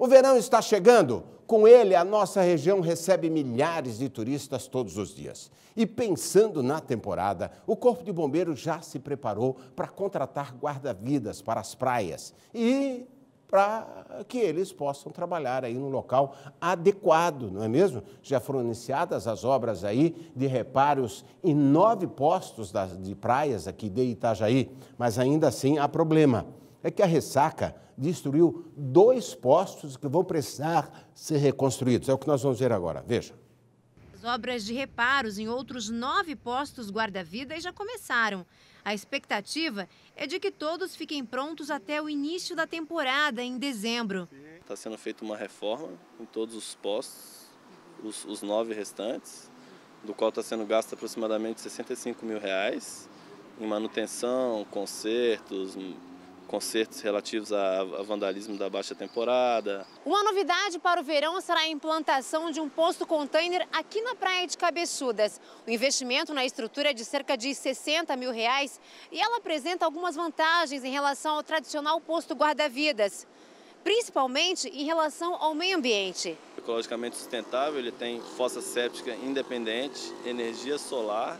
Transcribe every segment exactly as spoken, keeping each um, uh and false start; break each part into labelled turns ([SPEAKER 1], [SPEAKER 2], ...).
[SPEAKER 1] O verão está chegando. Com ele, a nossa região recebe milhares de turistas todos os dias. E pensando na temporada, o Corpo de Bombeiros já se preparou para contratar guarda-vidas para as praias e para que eles possam trabalhar aí no local adequado, não é mesmo? Já foram iniciadas as obras aí de reparos em nove postos de praias aqui de Itajaí, mas ainda assim há problema. É que a ressaca destruiu dois postos que vão precisar ser reconstruídos. É o que nós vamos ver agora. Veja.
[SPEAKER 2] As obras de reparos em outros nove postos guarda-vidas já começaram. A expectativa é de que todos fiquem prontos até o início da temporada, em dezembro.
[SPEAKER 3] Está sendo feita uma reforma em todos os postos, os, os nove restantes, do qual está sendo gasto aproximadamente sessenta e cinco mil reais em manutenção, consertos, concertos relativos a vandalismo da baixa temporada.
[SPEAKER 2] Uma novidade para o verão será a implantação de um posto container aqui na praia de Cabeçudas. O investimento na estrutura é de cerca de sessenta mil reais e ela apresenta algumas vantagens em relação ao tradicional posto guarda-vidas, principalmente em relação ao meio ambiente.
[SPEAKER 3] Ecologicamente sustentável, ele tem fossa séptica independente, energia solar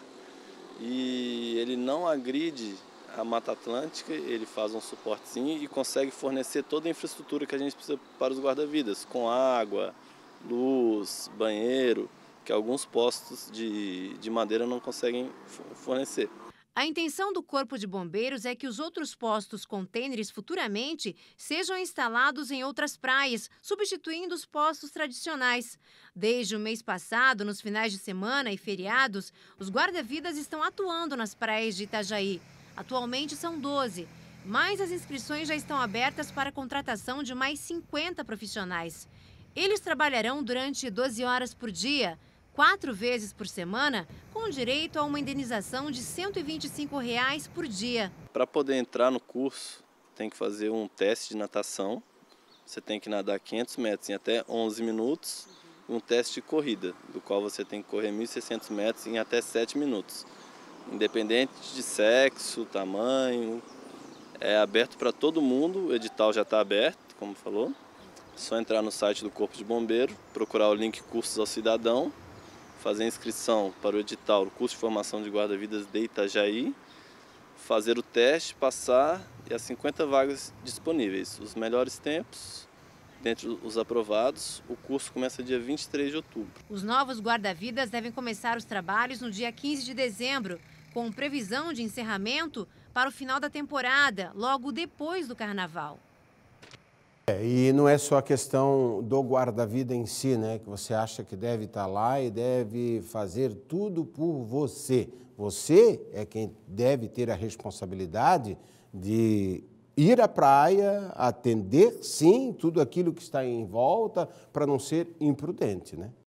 [SPEAKER 3] e ele não agride a Mata Atlântica, ele faz um suportezinho e consegue fornecer toda a infraestrutura que a gente precisa para os guarda-vidas, com água, luz, banheiro, que alguns postos de, de madeira não conseguem fornecer.
[SPEAKER 2] A intenção do Corpo de Bombeiros é que os outros postos contêineres futuramente sejam instalados em outras praias, substituindo os postos tradicionais. Desde o mês passado, nos finais de semana e feriados, os guarda-vidas estão atuando nas praias de Itajaí. Atualmente são doze, mas as inscrições já estão abertas para a contratação de mais cinquenta profissionais. Eles trabalharão durante doze horas por dia, quatro vezes por semana, com direito a uma indenização de cento e vinte e cinco reais por dia.
[SPEAKER 3] Para poder entrar no curso, tem que fazer um teste de natação. Você tem que nadar quinhentos metros em até onze minutos e um teste de corrida, do qual você tem que correr mil e seiscentos metros em até sete minutos. Independente de sexo, tamanho, é aberto para todo mundo, o edital já está aberto, como falou. É só entrar no site do Corpo de Bombeiro, procurar o link Cursos ao Cidadão, fazer a inscrição para o edital, o curso de formação de guarda-vidas de Itajaí, fazer o teste, passar e as cinquenta vagas disponíveis. Os melhores tempos, dentre os aprovados, o curso começa dia vinte e três de outubro.
[SPEAKER 2] Os novos guarda-vidas devem começar os trabalhos no dia quinze de dezembro, com previsão de encerramento para o final da temporada, logo depois do Carnaval.
[SPEAKER 1] É, e não é só a questão do guarda-vida em si, né? Que você acha que deve estar lá e deve fazer tudo por você. Você é quem deve ter a responsabilidade de ir à praia, atender, sim, tudo aquilo que está em volta, para não ser imprudente, né?